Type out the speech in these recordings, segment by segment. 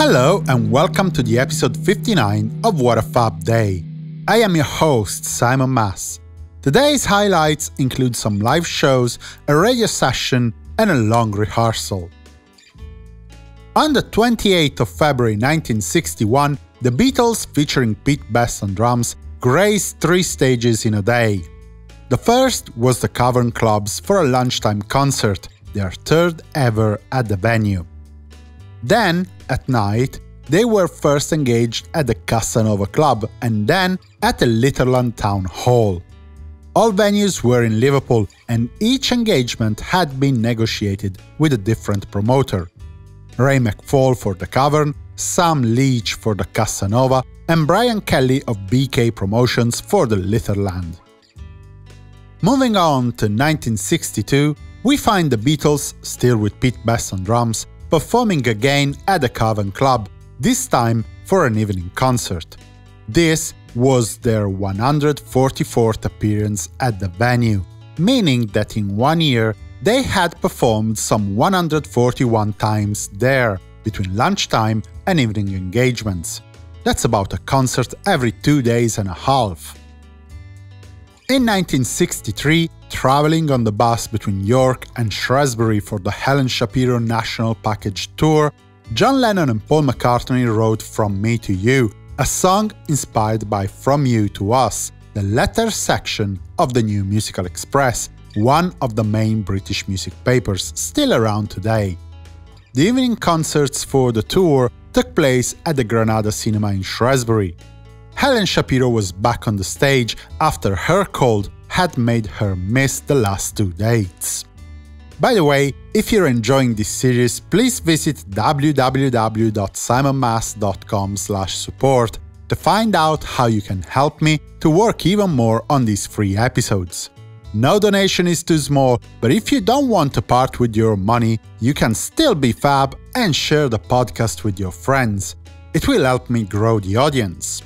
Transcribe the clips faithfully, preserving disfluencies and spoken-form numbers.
Hello and welcome to the episode fifty-nine of What a Fab Day. I am your host, Simon Mas. Today's highlights include some live shows, a radio session, and a long rehearsal. On the twenty-eighth of February nineteen sixty-one, the Beatles, featuring Pete Best on drums, graced three stages in a day. The first was the Cavern Clubs for a lunchtime concert, their third ever at the venue. Then, at night, they were first engaged at the Cassanova Club and then at the Litherland Town Hall. All venues were in Liverpool and each engagement had been negotiated with a different promoter. Ray McFall for the Cavern, Sam Leach for the Cassanova, and Brian Kelly of B K Promotions for the Litherland. Moving on to nineteen sixty-two, we find the Beatles, still with Pete Best on drums, performing again at the Cavern Club, this time for an evening concert. This was their one hundred forty-fourth appearance at the venue, meaning that in one year they had performed some one hundred forty-one times there, between lunchtime and evening engagements. That's about a concert every two days and a half. In nineteen sixty-three, traveling on the bus between York and Shrewsbury for the Helen Shapiro National Package Tour, John Lennon and Paul McCartney wrote From Me to You, a song inspired by From You to Us, the letter section of the New Musical Express, one of the main British music papers still around today. The evening concerts for the tour took place at the Granada cinema in Shrewsbury. Helen Shapiro was back on the stage after her cold had made her miss the last two dates. By the way, if you're enjoying this series, please visit w w w dot simon mas dot com slash support to find out how you can help me to work even more on these free episodes. No donation is too small, but if you don't want to part with your money, you can still be fab and share the podcast with your friends. It will help me grow the audience.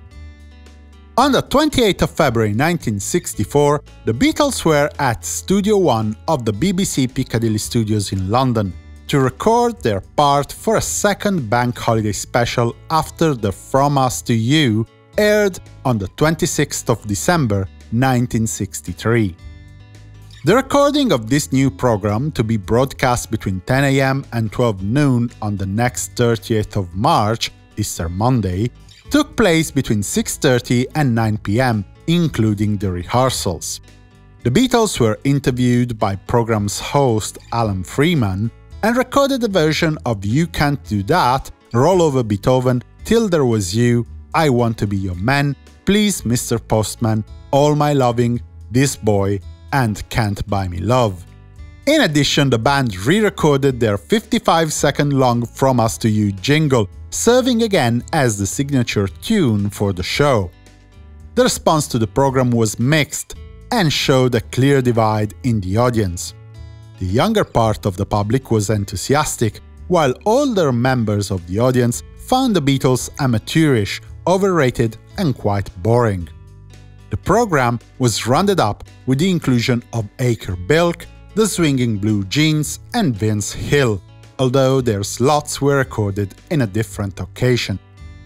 On the twenty-eighth of February nineteen sixty-four, the Beatles were at Studio One of the B B C Piccadilly Studios in London to record their part for a second bank holiday special after the From Us to You aired on the twenty-sixth of December nineteen sixty-three. The recording of this new program, to be broadcast between ten a m and twelve noon on the next thirtieth of March, Easter Monday, took place between six thirty and nine p m, including the rehearsals. The Beatles were interviewed by program's host Alan Freeman and recorded a version of You Can't Do That, Roll Over Beethoven, Till There Was You, I Want to Be Your Man, Please Mister Postman, All My Loving, This Boy, and Can't Buy Me Love. In addition, the band re-recorded their fifty-five second long From Us to You jingle, serving again as the signature tune for the show. The response to the program was mixed and showed a clear divide in the audience. The younger part of the public was enthusiastic, while older members of the audience found the Beatles amateurish, overrated, and quite boring. The program was rounded up with the inclusion of Aker Bilk, the Swinging Blue Jeans, and Vince Hill, although their slots were recorded in a different occasion.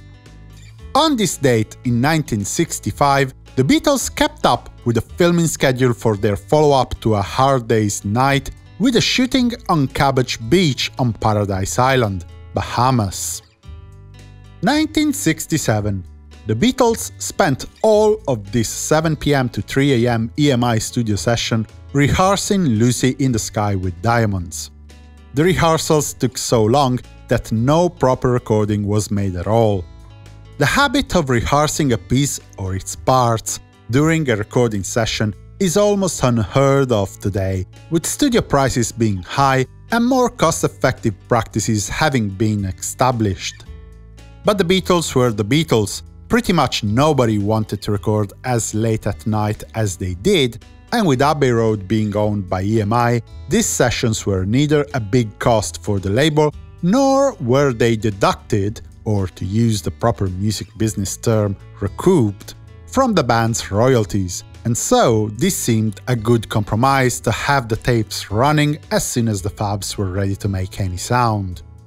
On this date in nineteen sixty-five, the Beatles kept up with the filming schedule for their follow-up to A Hard Day's Night, with a shooting on Cabbage Beach on Paradise Island, Bahamas. nineteen sixty-seven. The Beatles spent all of this seven p m to three a m E M I studio session rehearsing Lucy in the Sky with Diamonds. The rehearsals took so long that no proper recording was made at all. The habit of rehearsing a piece or its parts during a recording session is almost unheard of today, with studio prices being high and more cost-effective practices having been established. But the Beatles were the Beatles. Pretty much nobody wanted to record as late at night as they did, and with Abbey Road being owned by E M I, these sessions were neither a big cost for the label, nor were they deducted, or to use the proper music business term, recouped, from the band's royalties, and so this seemed a good compromise to have the tapes running as soon as the Fabs were ready to make any sound.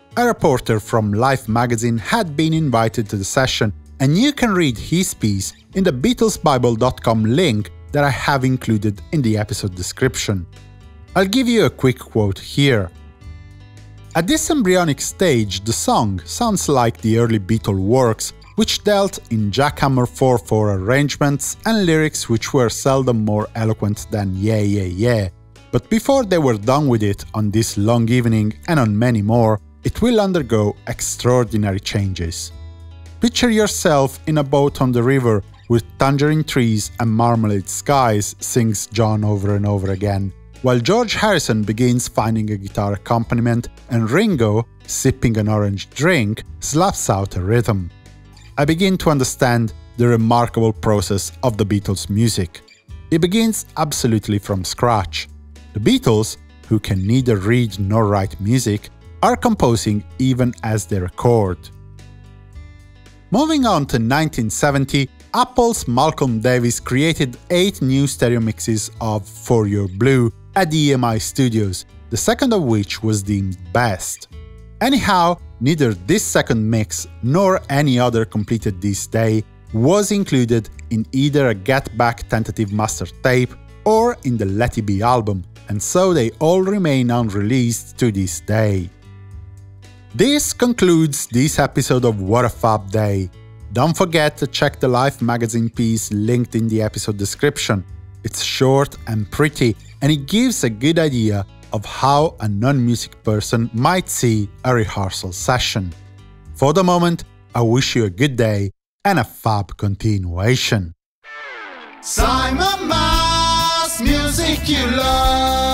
a reporter from Life magazine had been invited to the session, and you can read his piece in the Beatles Bible dot com link that I have included in the episode description. I'll give you a quick quote here. At this embryonic stage, the song sounds like the early Beatle works, which dealt in jackhammer four four arrangements and lyrics which were seldom more eloquent than yeah yeah yeah. But before they were done with it on this long evening and on many more, it will undergo extraordinary changes. Picture yourself in a boat on the river with tangerine trees and marmalade skies, sings John over and over again, while George Harrison begins finding a guitar accompaniment and Ringo, sipping an orange drink, slaps out a rhythm. I begin to understand the remarkable process of the Beatles' music. It begins absolutely from scratch. The Beatles, who can neither read nor write music, are composing even as they record. Moving on to nineteen seventy, Apple's Malcom Davies created eight new stereo mixes of For Your Blue at the E M I studios, the second of which was deemed best. Anyhow, neither this second mix nor any other completed this day was included in either a Get Back tentative master tape or in the Let It Be album, and so they all remain unreleased to this day. This concludes this episode of What a Fab Day. Don't forget to check the Life magazine piece linked in the episode description. It's short and pretty, and it gives a good idea of how a non-music person might see a rehearsal session. For the moment, I wish you a good day and a fab continuation. Simon Mas, music you love.